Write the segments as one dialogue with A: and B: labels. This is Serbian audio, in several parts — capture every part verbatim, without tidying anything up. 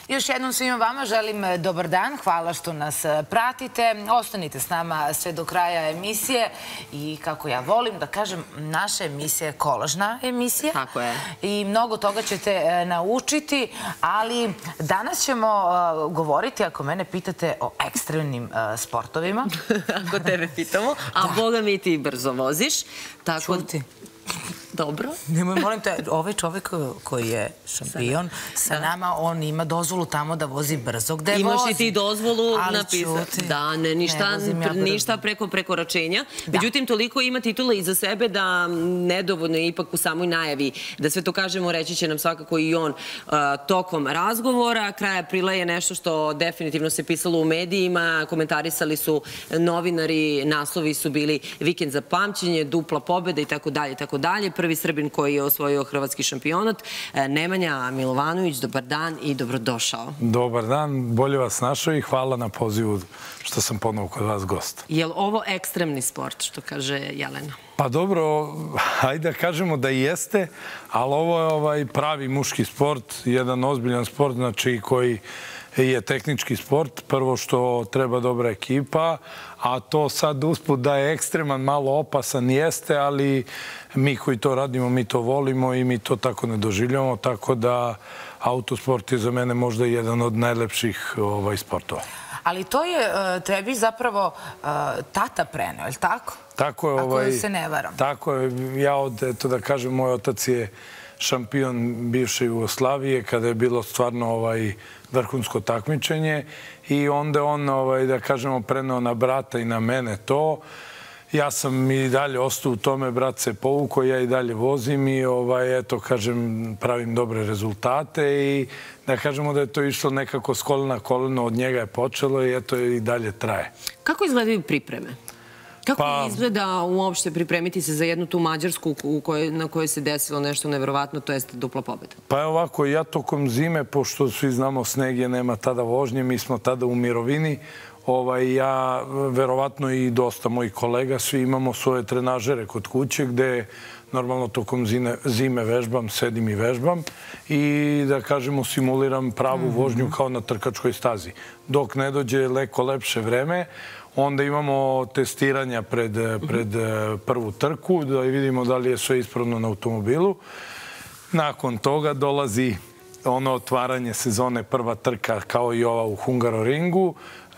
A: Još jednom svima vama želim dobar dan. Hvala što nas pratite. Ostanite s nama sve do kraja emisije. I kako ja volim da kažem, naša emisija je kolažna emisija.
B: Tako je.
A: I mnogo toga ćete naučiti. Ali danas ćemo govoriti, ako mene pitate, o ekstremnim sportovima.
B: Ako tebe pitamo. A Boga mi ti brzo voziš.
A: Čuti.
B: Dobro.
A: Nemoj, molim te, ovaj čovjek koji je šampion sa nama, on ima dozvolu tamo da vozi brzo. Gde vozi?
B: Imaš i ti dozvolu
A: napisati.
B: Da, ne, ništa preko prekoračenja. Međutim, toliko ima titula iza sebe da nedovoljno je ipak u samoj najavi. Da sve to kažemo, reći će nam svakako i on tokom razgovora. Kraj aprila je nešto što definitivno se pisalo u medijima. Komentarisali su novinari, naslovi su bili Vikend za pamćenje, dupla pobjeda i tako dalje, tako dalje. Prvi Srbin koji je osvojio hrvatski šampionat. Nemanja Milovanović, dobar dan i dobrodošao.
C: Dobar dan, bolje vas našao i hvala na pozivu što sam ponovo kod vas gost.
B: Je li ovo ekstremni sport, što kaže Jelena?
C: Pa dobro, hajde da kažemo da jeste, ali ovo je pravi muški sport, jedan ozbiljan sport, znači koji je tehnički sport. Prvo što treba dobra ekipa, a to sad usput da je ekstreman, malo opasan jeste, ali mi koji to radimo, mi to volimo i mi to tako ne doživljamo, tako da autosport je za mene možda jedan od najlepših sportova.
A: Ali to je tebi zapravo tata preneo, je li tako?
C: Tako je.
A: Ako se ne varam.
C: Tako je. Ja od, eto da kažem, moj otac je šampion bivše Jugoslavije kada je bilo stvarno vrhunsko takmičenje i onda on, da kažemo, preneo na brata i na mene to. Ja sam i dalje ostao u tome, brat se povukao, ja i dalje vozim i eto, kažem, pravim dobre rezultate i da kažemo da je to išlo nekako s kolena na koleno, od njega je počelo i eto i dalje traje.
B: Kako izgledaju pripreme? Kako izgleda uopšte pripremiti se za jednu tu Mađarsku na kojoj se desilo nešto nevjerovatno, to jeste dupla pobjeda?
C: Pa je ovako, ja tokom zime, pošto svi znamo sneg je, nema tada vožnje, mi smo tada u mirovini, ja, verovatno i dosta mojih kolega, svi imamo svoje trenažere kod kuće gde normalno tokom zime vežbam, sedim i vežbam i da kažemo simuliram pravu vožnju kao na trkačkoj stazi. Dok ne dođe leko lepše vreme, onda imamo testiranja pred prvu trku, da vidimo da li je sve ispravno na automobilu. Nakon toga dolazi ono otvaranje sezone, prva trka kao i ova u Hungaroringu.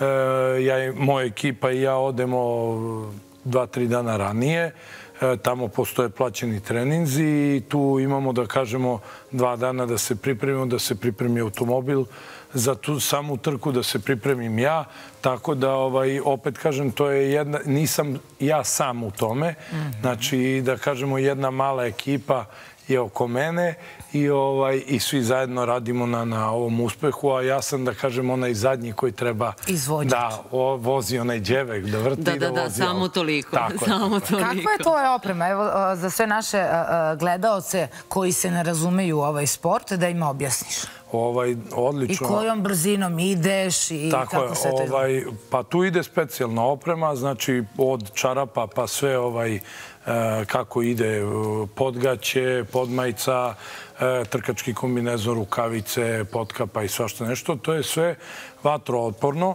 C: Moja ekipa i ja odemo dva, tri dana ranije. Tamo postoje plaćeni treninzi i tu imamo, da kažemo, dva dana da se pripremimo, da se pripremi automobil, za tu samu trku da se pripremim ja. Tako da, opet kažem, to je jedna, nisam ja sam u tome. Znači, da kažemo, jedna mala ekipa je oko mene i svi zajedno radimo na ovom uspehu, a ja sam, da kažem, onaj zadnji koji treba da vozi onaj dževek, da vrti i da vozi.
B: Da, da, da, samo toliko.
A: Kakva je tvoja oprema? Evo, za sve naše gledaoce koji se ne razumeju u ovaj sport, da im objasniš.
C: Odlično.
A: I kojom brzinom ideš i kako se to izgleda?
C: Pa tu ide specijalna oprema, znači od čarapa pa sve kako ide podgaće, podmajica, trkački kombinezon, rukavice, potkapa i svašta nešto. To je sve vatrootporno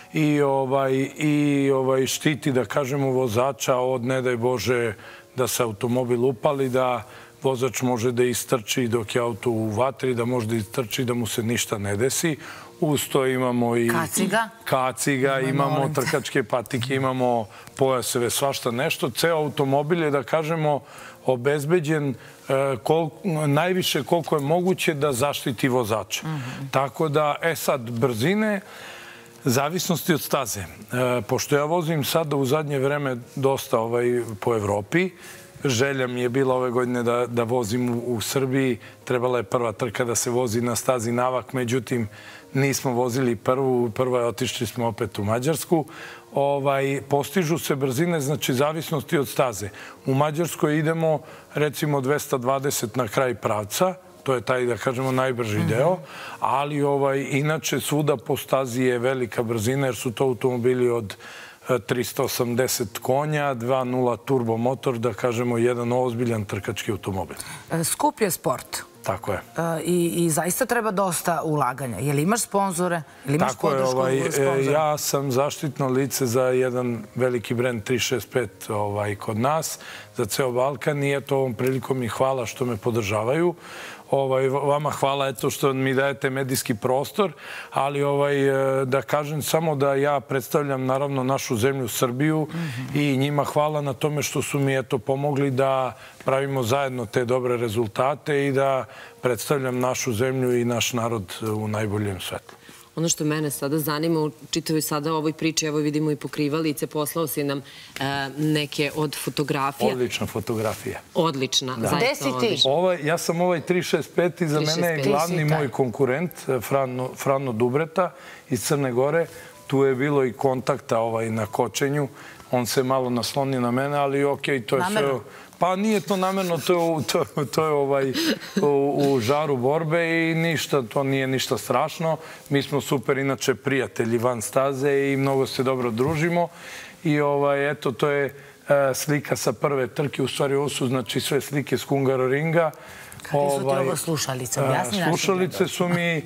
C: i štiti, da kažemo, vozača od, ne daj Bože, da se automobil upali, da vozač može da istrči dok je auto u vatri, da može da istrči, da mu se ništa ne desi. Uz to imamo i
A: kaciga,
C: kaciga, imamo trkačke patike, imamo pojaseve, svašta nešto. Ceo automobil je, da kažemo, obezbeđen najviše koliko je moguće da zaštiti vozača. Tako da, e sad, brzine, zavisnosti od staze. Pošto ja vozim sada u zadnje vreme dosta po Evropi, želja mi je bila ove godine da vozim u Srbiji. Trebala je prva trka da se vozi na stazi Navak, međutim nismo vozili prvu, prva je otišli smo opet u Mađarsku. Postižu se brzine, znači zavisnosti od staze. U Mađarskoj idemo recimo dvesta dvadeset na kraj pravca, to je taj, da kažemo, najbrži deo, ali inače svuda po stazi je velika brzina jer su to automobili od trista osamdeset konja, dva nula turbo motor, da kažemo, jedan ozbiljan trkački automobil.
A: Skup je sport.
C: Tako je.
A: I zaista treba dosta ulaganja. Je li imaš sponzore?
C: Tako je. Ja sam zaštitno lice za jedan veliki brend tri šest pet kod nas, za ceo Balkan i eto ovom prilikom i hvala što me podržavaju. Vama hvala eto što mi dajete medijski prostor, ali da kažem samo da ja predstavljam naravno našu zemlju Srbiju i njima hvala na tome što su mi eto pomogli da pravimo zajedno te dobre rezultate i da predstavljam našu zemlju i naš narod u najboljem svetlu.
B: Ono što mene sada zanima u čitavoj sada ovoj priči, evo vidimo i pokrivalice, poslao si nam neke od fotografija.
C: Odlična fotografija.
B: Odlična,
A: Gde si ti?
C: Ja sam ovaj tri šest pet i za mene je glavni moj konkurent, Frano Dubreta iz Crne Gore. Tu je bilo i kontakta na kočenju. On se malo naslonio na mene, ali okej, to je sve... Pa nije to namerno, to je u žaru borbe i ništa, to nije ništa strašno. Mi smo super, inače, prijatelji van staze i mnogo se dobro družimo. I eto, to je slika sa prve trke, u stvari ovo su znači sve slike s Hungaroringa.
A: Kakve su ti ovo slušalice? Objasni našim.
C: Slušalice su mi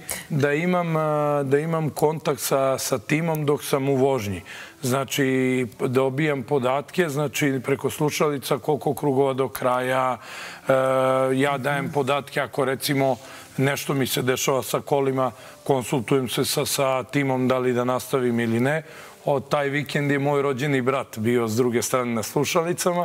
C: da imam kontakt sa timom dok sam u vožnji. Znači, dobijam podatke, znači, preko slušalica koliko krugova do kraja. Ja dajem podatke ako, recimo, nešto mi se dešava sa kolima, konsultujem se sa timom da li da nastavim ili ne. Od taj vikend je moj rođeni brat bio s druge strane na slušalicama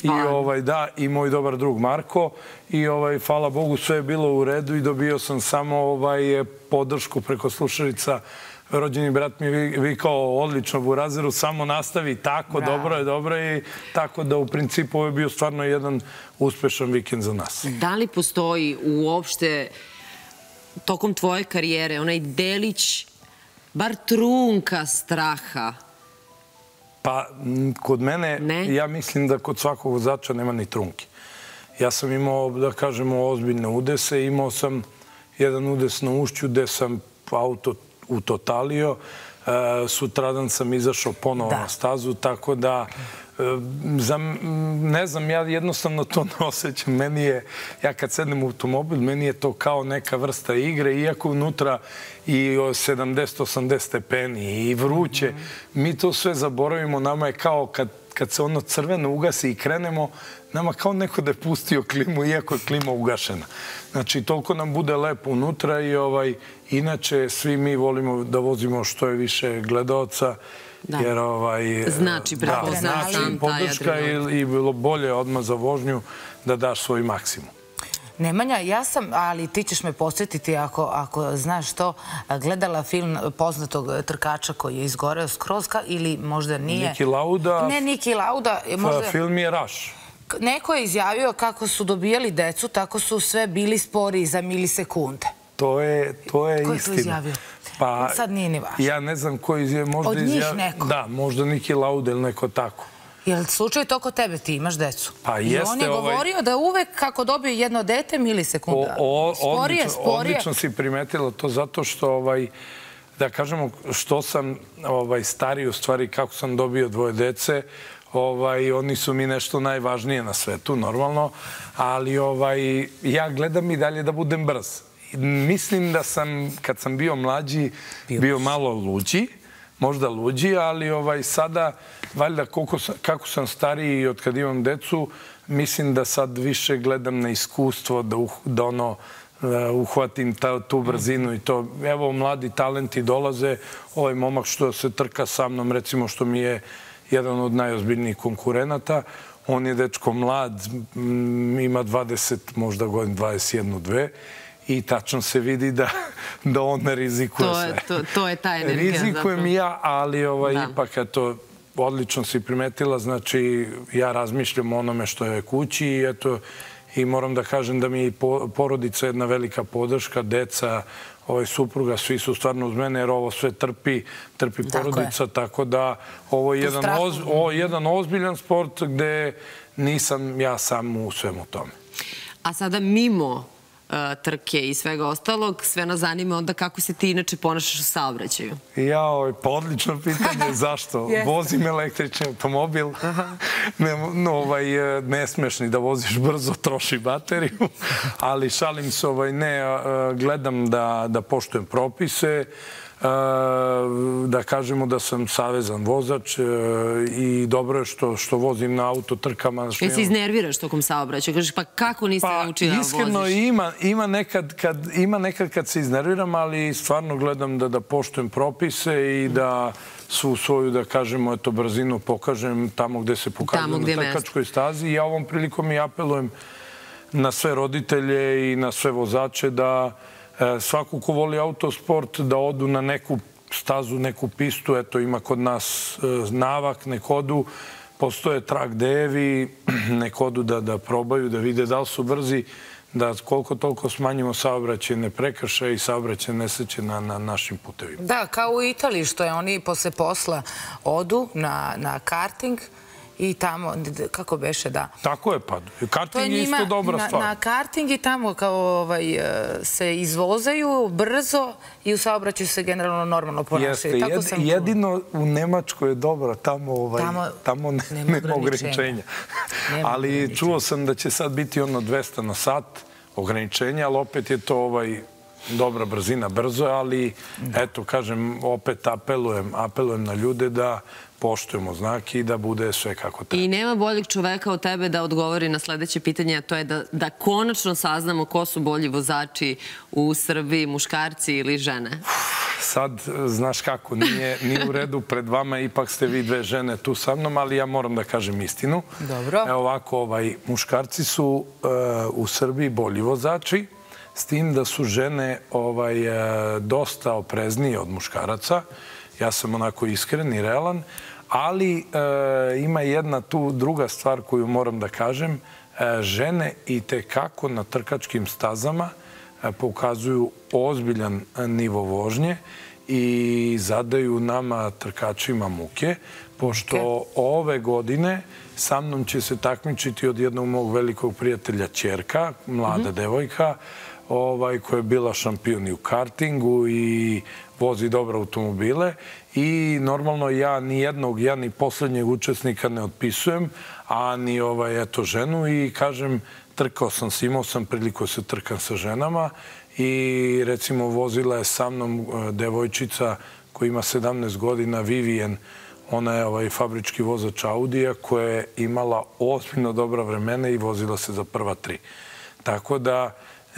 C: i moj dobar drug Marko i hvala Bogu sve je bilo u redu i dobio sam samo podršku preko slušalica. Rođeni brat mi je vikao odlično Burazeru, samo nastavi tako, dobro je, dobro je i tako da u principu ovo je bio stvarno jedan uspešan vikend za nas.
B: Da li postoji uopšte tokom tvoje karijere onaj delić bar trunka straha?
C: Pa, kod mene, ja mislim da kod svakog vozača nema ni trunke. Ja sam imao, da kažemo, ozbiljne udese. Imao sam jedan udes na ušću gde sam auto utotalio. Sutradan sam izašao ponovo na stazu, tako da ne znam, ja jednostavno to ne osjećam. Meni je, ja kad sednem u automobil, meni je to kao neka vrsta igre, iako unutra i sedamdeset osamdeset stepeni i vruće. Mi to sve zaboravimo, nama je kao kad se ono crveno ugasi i krenemo, nama kao neko da je pustio klimu, iako je klima ugašena. Znači, toliko nam bude lepo unutra i inače svi mi volimo da vozimo što je više gledaoca, jer
B: znači
C: podrška i bilo bolje odmah za vožnju da daš svoj maksimum.
A: Nemanja, ja sam, ali ti ćeš me podsjetiti ako znaš to, gledala film poznatog trkača koji je izgoreo skroz ili možda nije.
C: Niki Lauda.
A: Ne, Niki Lauda.
C: Film je Rush.
A: Neko je izjavio kako su dobijali decu, tako su sve bili spori za milisekunde.
C: To je istina. Ko je
A: to izjavio? Sad nije ni važno.
C: Ja ne znam ko je izjavio.
A: Od njih neko?
C: Da, možda Niki Lauda ili neko tako.
A: Je li slučaj to kod tebe? Ti imaš decu.
C: Pa jeste.
A: I on je govorio da uvek kako dobije jedno dete milisekunda. Sporije, sporije.
C: Odlično si primetila to zato što, da kažemo, što sam stariji u stvari kako sam dobio dvoje dece, oni su mi nešto najvažnije na svetu, normalno, ali ja gledam i dalje da budem brz. Mislim da sam, kad sam bio mlađi, bio malo luđi, možda luđi, ali sada, valjda kako sam stariji i od kad imam decu, mislim da sad više gledam na iskustvo, da ono, uhvatim tu brzinu i to. Evo, mladi talenti dolaze, ovaj momak što se trka sa mnom, recimo što mi je jedan od najozbiljnijih konkurenata, on je dečko mlad, ima dvadeset, možda godin, dvadeset jednu, dve, i tačno se vidi da on ne rizikuje sve.
B: To je ta energija.
C: Rizikujem i ja, ali ipak eto, odlično si primetila, znači ja razmišljam o onome što je kući i eto, i moram da kažem da mi je porodica jedna velika podrška, deca, ovaj supruga, svi su stvarno uz mene, jer ovo sve trpi, trpi porodica, tako da ovo je jedan ozbiljan sport gde nisam ja sam u svemu tome.
B: A sada mimo trke i svega ostalog. Sve nas zanima onda kako se ti inače ponašaš u saobraćaju.
C: Jao, pa odlično pitanje. Zašto? Vozim električni automobil. Nesmešni da voziš brzo, troši bateriju. Ali šalim se, ne, gledam da poštujem propise, da kažemo da sam savezan vozač i dobro je što vozim na autotrkama.
B: Jel se iznerviraš tokom saobraćaja? Kažeš, pa kako nisi naučila da voziš?
C: Iskreno, ima nekad kad se iznerviram, ali stvarno gledam da poštujem propise i da svu svoju, da kažemo, brzinu pokažem tamo gde se pokazujem na trkačkoj stazi. Ja ovom prilikom i apelujem na sve roditelje i na sve vozače da svako ko voli autosport da odu na neku stazu, neku pistu. Eto, ima kod nas Navak, nek odu. Postoje track day-evi, nek odu da probaju, da vide da li su brzi, da koliko toliko smanjimo saobraćajne prekršaje i saobraćajne nesreće na našim putevima.
A: Da, kao u Italiji, što je oni posle posla odu na karting i tamo, kako beše, da.
C: Tako je, pa. Karting je isto dobra stvar.
A: Na karting i tamo kao se izvozaju brzo i u saobraćaju se generalno normalno ponašaju.
C: Jeste, jedino u Nemačkoj je dobro, tamo nema ograničenja. Ali čuo sam da će sad biti ono dvesta na sat ograničenja, ali opet je to dobra brzina, brzo je, ali eto, kažem, opet apelujem na ljude da poštujemo znake i da bude sve kako treba.
B: I nema boljeg čoveka od tebe da odgovori na sledeće pitanje, a to je da konačno saznamo ko su bolji vozači u Srbiji, muškarci ili žene.
C: Sad, znaš kako, nije u redu pred vama, ipak ste vi dve žene tu sa mnom, ali ja moram da kažem istinu.
A: Dobro.
C: Evo ovako, muškarci su u Srbiji bolji vozači, s tim da su žene dosta opreznije od muškaraca. Ja sam onako iskren i realan, ali ima jedna tu druga stvar koju moram da kažem. Žene i tekako na trkačkim stazama pokazuju ozbiljan nivo vožnje i zadaju nama trkačima muke, pošto ove godine sa mnom će se takmičiti od jednog mog velikog prijatelja ćerka, mlada devojka, koja je bila šampion i u kartingu i vozi dobre automobile i normalno ja ni jednog, ja ni poslednjeg učesnika ne otpisujem, a ni eto ženu i kažem, trkao sam se, imao sam priliku da se trkam sa ženama i recimo vozila je sa mnom devojčica koja ima sedamnaest godina, Vivian, ona je fabrički vozač Audija koja je imala ozbiljno dobra vremena i vozila se za prva tri. Tako da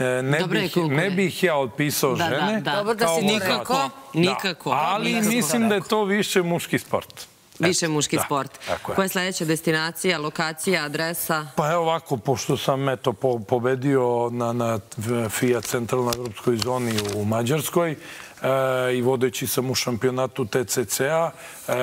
C: ne bih ja otpisao žene.
A: Dobro da si nikako.
B: Nikako.
C: Ali mislim da je to više muški sport.
B: Više muški sport. Koja je sledeća destinacija, lokacija, adresa?
C: Pa evo ovako, pošto sam pobedio na FIA centralnoj evropskoj zoni u Mađarskoj i vodeći sam u šampionatu T C C-a,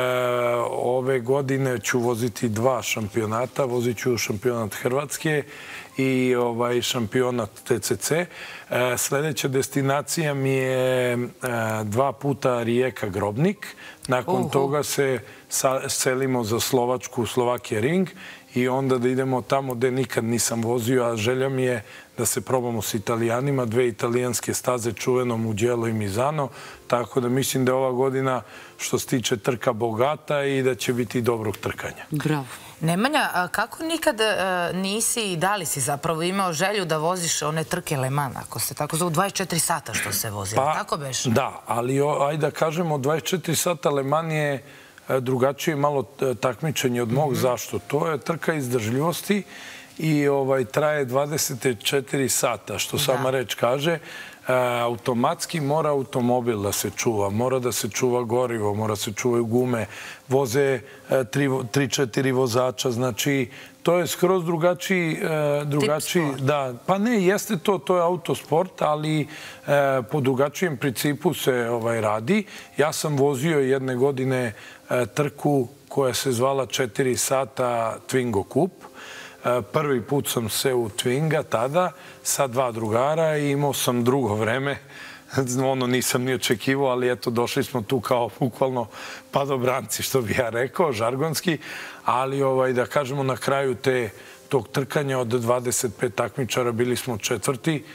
C: ove godine ću voziti dva šampionata. Vozit ću šampionat Hrvatske i šampionat T C C. Sledeća destinacija mi je dva puta Rijeka Grobnik. Nakon toga se selimo za Slovačku, Slovakija Ring i onda da idemo tamo gde nikad nisam vozio, a želja mi je da se probamo s Italijanima, dve italijanske staze, čuveno Mugello i Misano, tako da mislim da je ova godina što se tiče trka bogata i da će biti dobrog trkanja.
B: Bravo.
A: Nemanja, kako nikad nisi i da li si zapravo imao želju da voziš one trke Le Mans, ako se tako zove, dvadeset četiri sata što se vozilo, tako beš?
C: Da, ali ajde da kažemo, dvadeset četiri sata Le Mans je drugačije malo takmičenje od mog. Zašto? To je trka izdržljivosti i traje dvadeset četiri sata, što sama reč kaže. Automatski mora automobil da se čuva, mora da se čuva gorivo, mora se čuvaju gume, voze tri četiri vozača, znači to je skroz drugačiji... Da, pa ne, jeste to, to je autosport, ali po drugačijem principu se radi. Ja sam vozio jedne godine trku koja se zvala četiri sata Twingo Cup. Prvi put sam se u Twinga tada sa dva drugara i imao sam drugo vreme. Ono nisam ni očekivao, ali eto, došli smo tu kao bukvalno padobranci, što bi ja rekao, žargonski. Ali da kažemo na kraju tog trkanja od dvadeset pet takmičara bili smo četvrti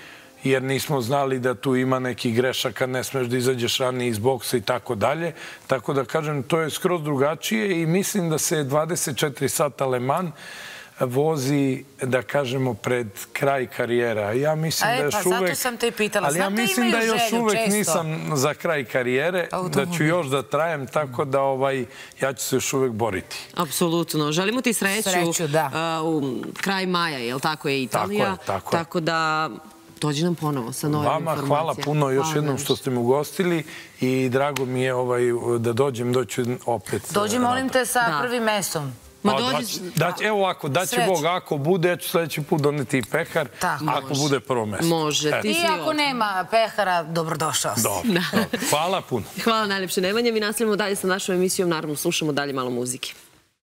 C: jer nismo znali da tu ima nekih grešaka, ne smeš da izađeš ranije iz boksa i tako dalje. Tako da kažem, to je skroz drugačije i mislim da se dvadeset četiri sata Le Mans vozi, da kažemo, pred kraj karijera. Ja mislim da još uvek...
A: Pa zato sam te i pitala.
C: Ali ja mislim da još uvek nisam za kraj karijere, da ću još da trajem, tako da ja ću se još uvek boriti.
B: Apsolutno. Želimo ti sreću u kraj maja, je li tako je Italija?
C: Tako je, tako je.
B: Tako da dođi nam ponovo sa novim informacijama.
C: Vama hvala puno još jednom što ste me ugostili i drago mi je da dođem, doću opet.
A: Dođi, molim te, sa prvim mestom.
C: Evo ovako, daće Bog, ako bude, ja ću sledeći put doneti i pehar, ako bude prvo mesto.
B: Može.
A: I ako nema pehara, dobrodošao si.
C: Dobro, hvala puno.
B: Hvala najlepše, Nemanja. Mi nastavljamo dalje sa našom emisijom, naravno slušamo dalje malo muzike.